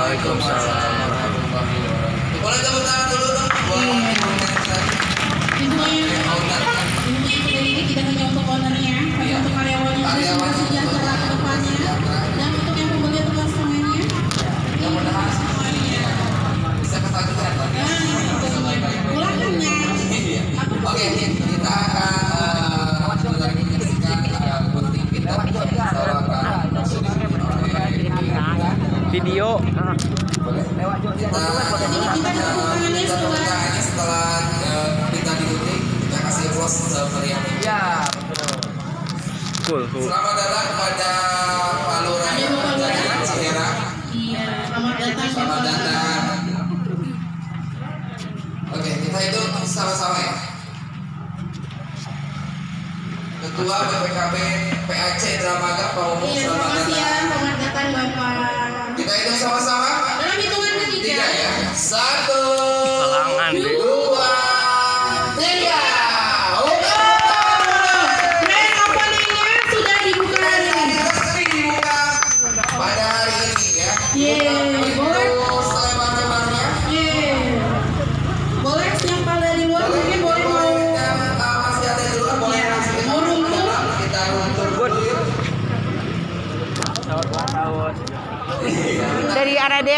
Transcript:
Waalaikumsalam warahmatullahi wabarakatuh. Boleh tepuk tangan dulu dong. Ilmunya ini tidak hanya untuk ownernya, tapi untuk karyawannya juga sejahtera ke depannya, dan untuk yang pembeli atau customernya. Mudah-mudahan semuanya bisa ketagihan. Pulang kenyang. Oke, kita akan juga menyaksikan gunting kita akan video. Kita setelah kita digunting, kita kasih close meriam. Ya, betul. Selamat datang kepada Pak Lurah Cihera. Iya, selamat datang. Oke, kita itu sama-sama ya. Ketua BPKB PAC Dramaga Pak Umum, Iya, selamat selamat datang. siang, selamat datang Bapak. Kita itu sama-sama. Dalam hitungan ketiga. 3 ya. 1, Halangan deh. 2, 3. Grand openingnya sudah dibuka hari ini. Resmi dibuka pada hari ini ya. Yeay, boleh. Selebar-lebarnya. Yeay. Boleh yang pada di luar mungkin boleh mau Yang masih ada di luar boleh langsung mau runtuh. kita runtuh dulu. Dari arah